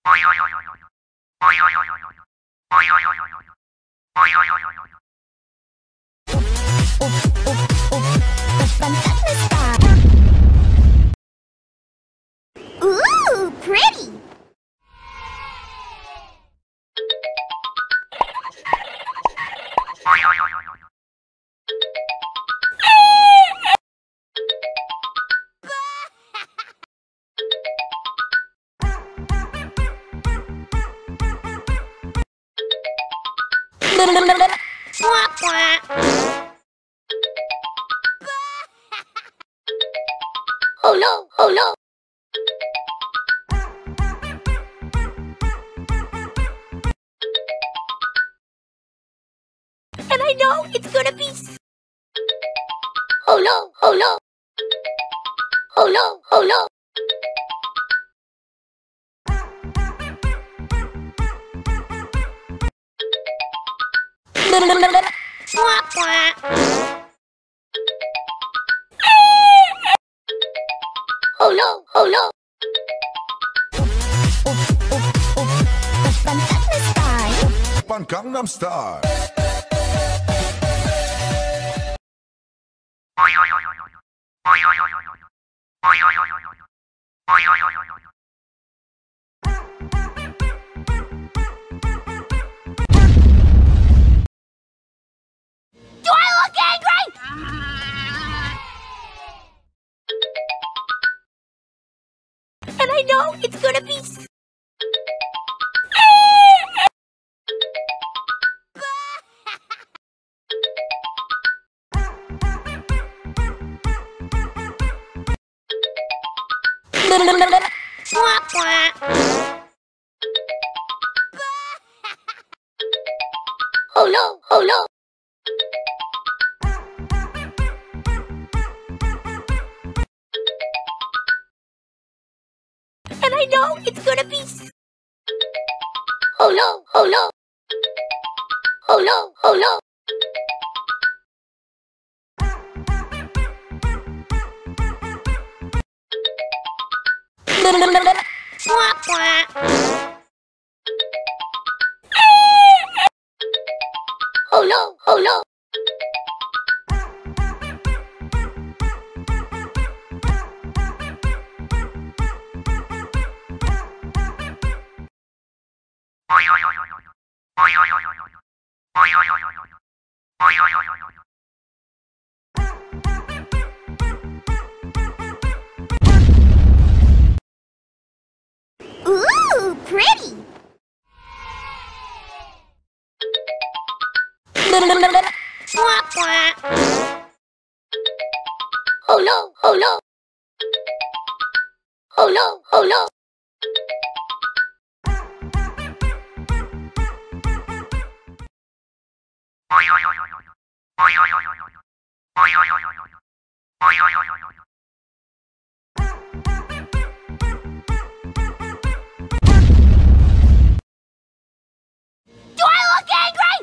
Ooh, pretty! Oh no, oh no! And I know it's gonna be... Oh no, oh no! Oh no, oh no! Oh no, oh no! Oppan Gangnam Style. Do I look angry? And I know it's gonna be... Oh no, oh no! And I know it's gonna be... Oh no, oh no! Oh no, oh no! Oh no, oh no! Ooh, pretty! Oh no, oh no! Oh no, oh no! Do I look angry?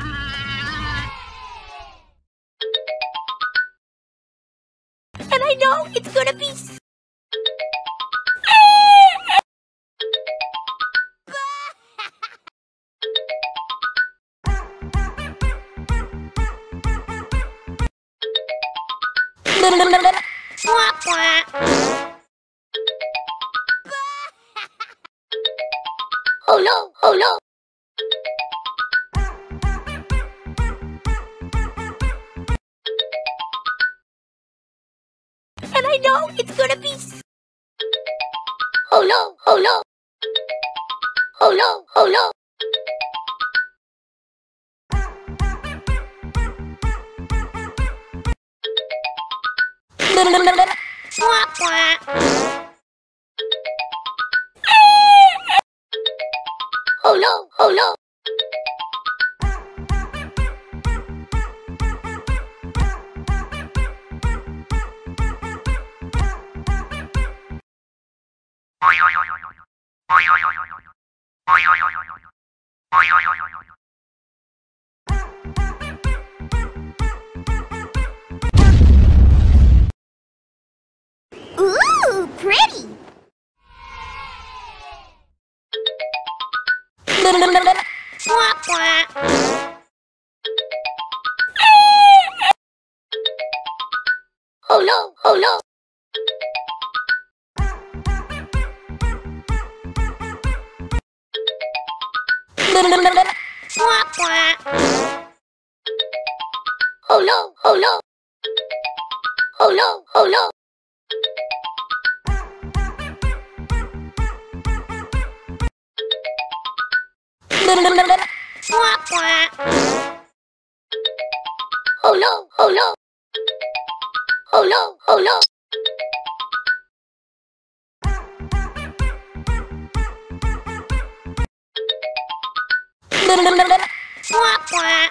And I know it's gonna be... Oh no, oh no! And I know it's gonna be... Oh no, oh no! Oh no, oh no! Oh no, oh no! Ooh, pretty! Quack, quack. Oh no, oh no. Quack, quack. Oh no, oh no. Oh no, oh no. Quack, quack. Oh no, oh no. Oh no, oh no. Quack, quack.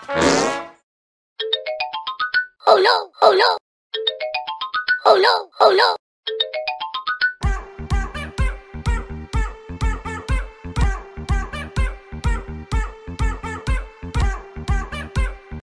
Oh no, oh no. Oh no, oh no.